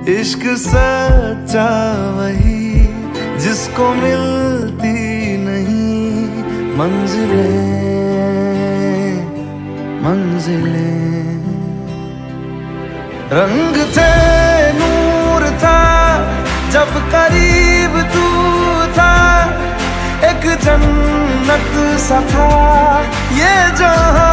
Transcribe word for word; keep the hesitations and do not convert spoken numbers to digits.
इश्क सच्चा वही जिसको मिलती नहीं मंजिलें मंजिलें। रंग थे नूर था जब करीब तू था, एक जन्नत सा था ये जहां